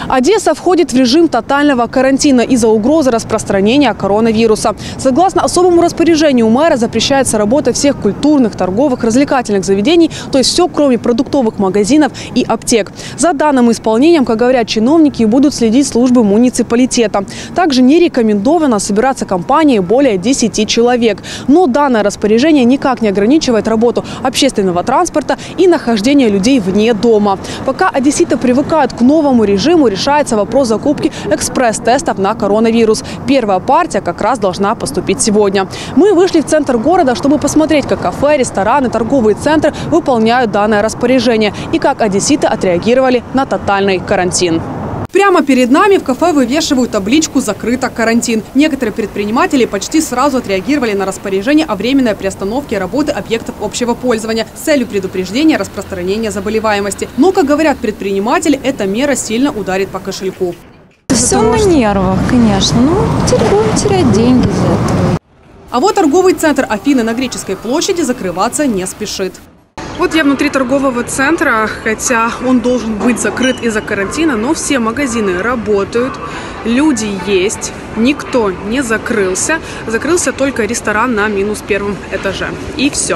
Одесса входит в режим тотального карантина из-за угрозы распространения коронавируса. Согласно особому распоряжению мэра запрещается работа всех культурных, торговых, развлекательных заведений, то есть все, кроме продуктовых магазинов и аптек. За данным исполнением, как говорят чиновники, будут следить службы муниципалитета. Также не рекомендовано собираться компанией более 10 человек. Но данное распоряжение никак не ограничивает работу общественного транспорта и нахождение людей вне дома. Пока одесситы привыкают к новому режиму, решается вопрос закупки экспресс-тестов на коронавирус. Первая партия как раз должна поступить сегодня. Мы вышли в центр города, чтобы посмотреть, как кафе, рестораны, торговые центры выполняют данное распоряжение и как одесситы отреагировали на тотальный карантин. Прямо перед нами в кафе вывешивают табличку «Закрыто карантин». Некоторые предприниматели почти сразу отреагировали на распоряжение о временной приостановке работы объектов общего пользования с целью предупреждения распространения заболеваемости. Но, как говорят предприниматели, эта мера сильно ударит по кошельку. Все на нервах, конечно. Будем терять деньги за это. А вот торговый центр Афины на Греческой площади закрываться не спешит. Вот я внутри торгового центра, хотя он должен быть закрыт из-за карантина, но все магазины работают, люди есть, никто не закрылся. Закрылся только ресторан на -1 этаже. И все.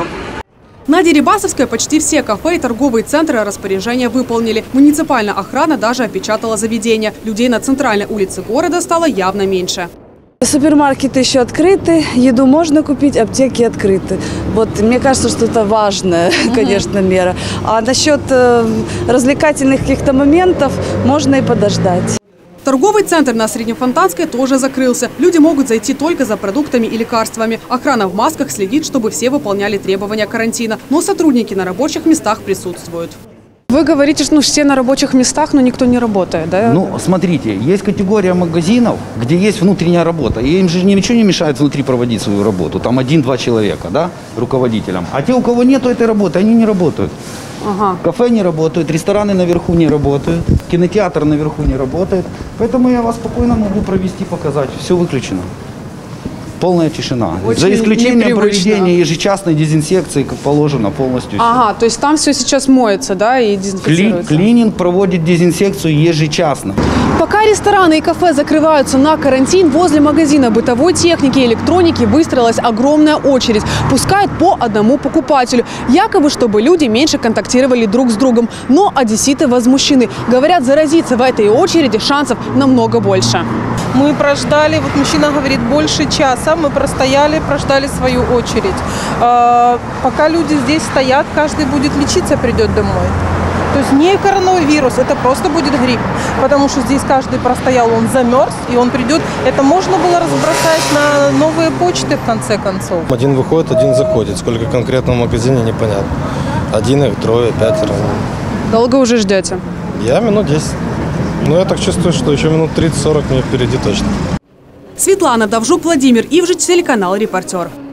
На Дерибасовской почти все кафе и торговые центры распоряжения выполнили. Муниципальная охрана даже опечатала заведения. Людей на центральной улице города стало явно меньше. Супермаркеты еще открыты, еду можно купить, аптеки открыты. Вот, мне кажется, что это важная, конечно, мера. А насчет развлекательных каких-то моментов можно и подождать. Торговый центр на Среднефонтанской тоже закрылся. Люди могут зайти только за продуктами и лекарствами. Охрана в масках следит, чтобы все выполняли требования карантина. Но сотрудники на рабочих местах присутствуют. Вы говорите, что все на рабочих местах, но никто не работает, да? Ну, смотрите, есть категория магазинов, где есть внутренняя работа. И им же ничего не мешает внутри проводить свою работу. Там 1-2 человека, да, руководителям. А те, у кого нету этой работы, они не работают. Ага. Кафе не работают, рестораны наверху не работают, кинотеатр наверху не работает. Поэтому я вас спокойно могу провести, показать. Все выключено. Полная тишина. Очень за исключением непривычно. проведения ежечасной дезинфекции, как положено, полностью. Ага, то есть там все сейчас моется, да, и дезинфицируется? Клининг проводит дезинфекцию ежечасно. Пока рестораны и кафе закрываются на карантин, возле магазина бытовой техники и электроники выстроилась огромная очередь. Пускают по одному покупателю. Якобы, чтобы люди меньше контактировали друг с другом. Но одесситы возмущены. Говорят, заразиться в этой очереди шансов намного больше. Мы прождали, вот мужчина говорит, больше часа, мы прождали свою очередь. Пока люди здесь стоят, каждый будет лечиться, придет домой. То есть не коронавирус, это просто будет грипп. Потому что здесь каждый простоял, он замерз, и он придет. Это можно было разбросать на новые почты, в конце концов. Один выходит, один заходит. Сколько конкретно в магазине, непонятно. 1, их 3, 5. Долго уже ждете? Я минут 10. Но я так чувствую, что еще минут 30-40 мне впереди точно. Светлана Давжук, Владимир Ивжич, телеканал «Репортер».